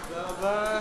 תודה רבה.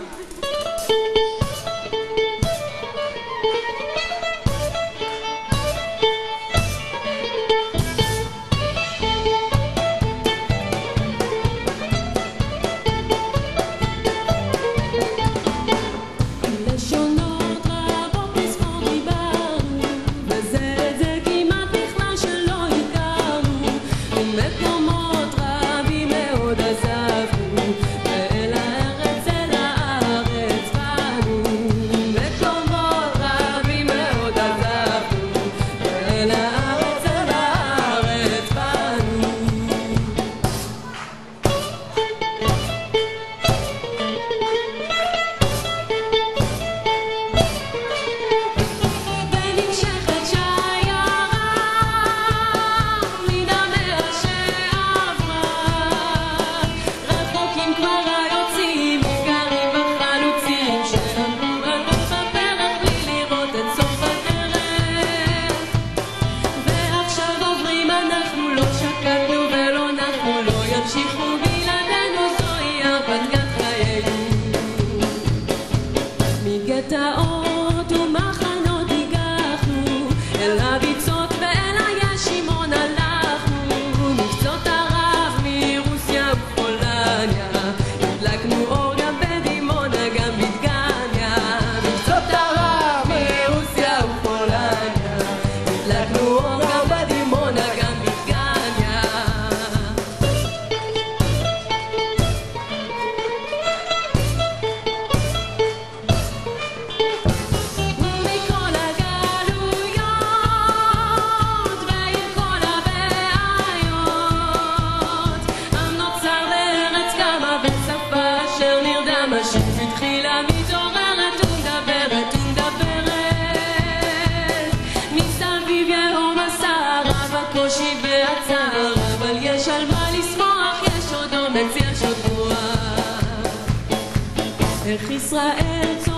גטאות ומחנות הגחנו, אל הביצות ואל הישימון הלכנו, מקצות ערב מרוסיה ופולניה, הדלקנו אור גם בדימונה גם בדגניה. מקצות ערב מרוסיה ופולניה, הדלקנו אור גם בדימונה גם בדגניה. התחילה מתעוררת ומדברת מסביב יהום הסערה בקושי והצער, אבל יש על מה לשמוח, יש עוד אומץ, יש עוד רוח. איך ישראל